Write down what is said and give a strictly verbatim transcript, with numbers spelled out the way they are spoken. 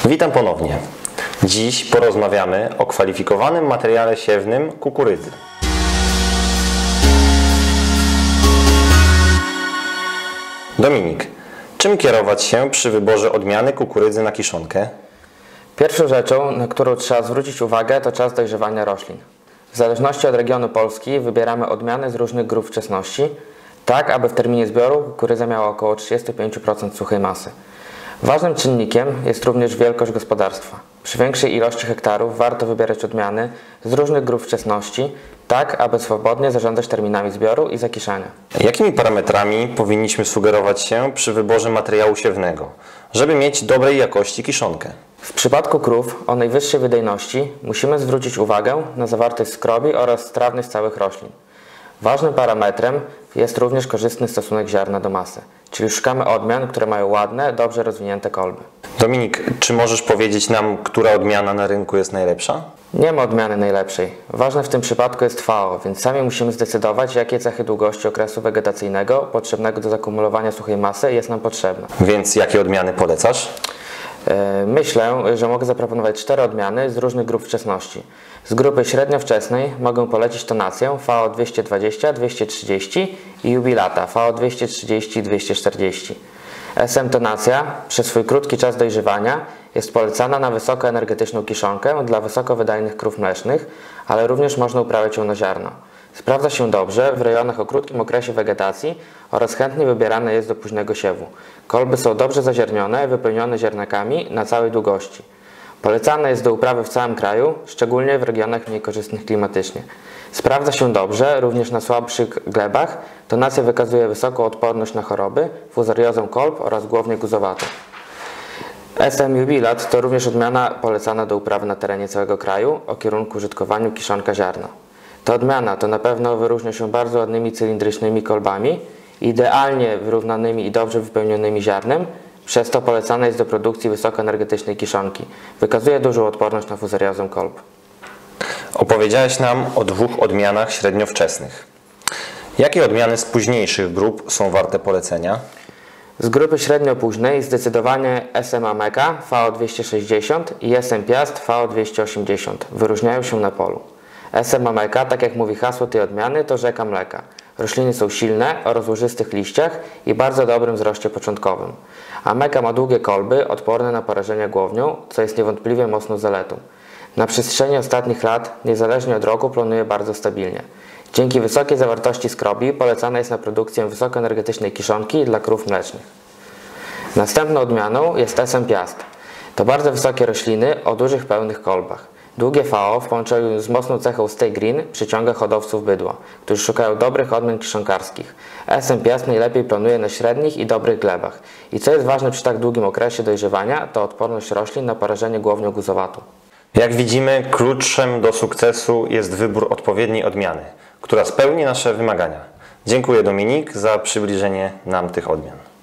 Witam ponownie. Dziś porozmawiamy o kwalifikowanym materiale siewnym kukurydzy. Dominik, czym kierować się przy wyborze odmiany kukurydzy na kiszonkę? Pierwszą rzeczą, na którą trzeba zwrócić uwagę, to czas dojrzewania roślin. W zależności od regionu Polski wybieramy odmiany z różnych grup wczesności, tak aby w terminie zbioru kukurydza miała około trzydzieści pięć procent suchej masy. Ważnym czynnikiem jest również wielkość gospodarstwa. Przy większej ilości hektarów warto wybierać odmiany z różnych grup wczesności, tak aby swobodnie zarządzać terminami zbioru i zakiszania. Jakimi parametrami powinniśmy sugerować się przy wyborze materiału siewnego, żeby mieć dobrej jakości kiszonkę? W przypadku krów o najwyższej wydajności musimy zwrócić uwagę na zawartość skrobi oraz strawność całych roślin. Ważnym parametrem jest również korzystny stosunek ziarna do masy, czyli szukamy odmian, które mają ładne, dobrze rozwinięte kolby. Dominik, czy możesz powiedzieć nam, która odmiana na rynku jest najlepsza? Nie ma odmiany najlepszej. Ważne w tym przypadku jest F A O, więc sami musimy zdecydować, jakie cechy długości okresu wegetacyjnego potrzebnego do zakumulowania suchej masy jest nam potrzebne. Więc jakie odmiany polecasz? Myślę, że mogę zaproponować cztery odmiany z różnych grup wczesności. Z grupy średniowczesnej mogę polecić tonację V O dwieście dwadzieścia dwieście trzydzieści i Jubilata V O dwieście trzydzieści dwieście czterdzieści. S M tonacja przez swój krótki czas dojrzewania jest polecana na wysokoenergetyczną kiszonkę dla wysokowydajnych krów mlecznych, ale również można uprawiać ją na ziarno. Sprawdza się dobrze w rejonach o krótkim okresie wegetacji oraz chętnie wybierane jest do późnego siewu. Kolby są dobrze zaziarnione i wypełnione ziarnakami na całej długości. Polecane jest do uprawy w całym kraju, szczególnie w regionach mniej korzystnych klimatycznie. Sprawdza się dobrze również na słabszych glebach. Tonacja wykazuje wysoką odporność na choroby, fuzariozę kolb oraz głownię guzowatą. S M Jubilat to również odmiana polecana do uprawy na terenie całego kraju o kierunku użytkowaniu kiszonka ziarna. Ta odmiana to na pewno wyróżnia się bardzo ładnymi cylindrycznymi kolbami, idealnie wyrównanymi i dobrze wypełnionymi ziarnem, przez to polecana jest do produkcji wysokoenergetycznej kiszonki. Wykazuje dużą odporność na fuzariozę kolb. Opowiedziałeś nam o dwóch odmianach średniowczesnych. Jakie odmiany z późniejszych grup są warte polecenia? Z grupy średnio-późnej zdecydowanie S M Ameka V O dwieście sześćdziesiąt i S M Piast V O dwieście osiemdziesiąt wyróżniają się na polu. S M Ameka, tak jak mówi hasło tej odmiany, to rzeka mleka. Rośliny są silne, o rozłożystych liściach i bardzo dobrym wzroście początkowym. Ameka ma długie kolby, odporne na porażenia głownią, co jest niewątpliwie mocną zaletą. Na przestrzeni ostatnich lat, niezależnie od roku, plonuje bardzo stabilnie. Dzięki wysokiej zawartości skrobi polecana jest na produkcję wysokoenergetycznej kiszonki dla krów mlecznych. Następną odmianą jest S M Piast. To bardzo wysokie rośliny o dużych, pełnych kolbach. Długie V O w połączeniu z mocną cechą Stay Green przyciąga hodowców bydła, którzy szukają dobrych odmian kiszonkarskich. S M Piast najlepiej plonuje na średnich i dobrych glebach. I co jest ważne przy tak długim okresie dojrzewania, to odporność roślin na porażenie głownią guzowatą. Jak widzimy, kluczem do sukcesu jest wybór odpowiedniej odmiany, która spełni nasze wymagania. Dziękuję, Dominik, za przybliżenie nam tych odmian.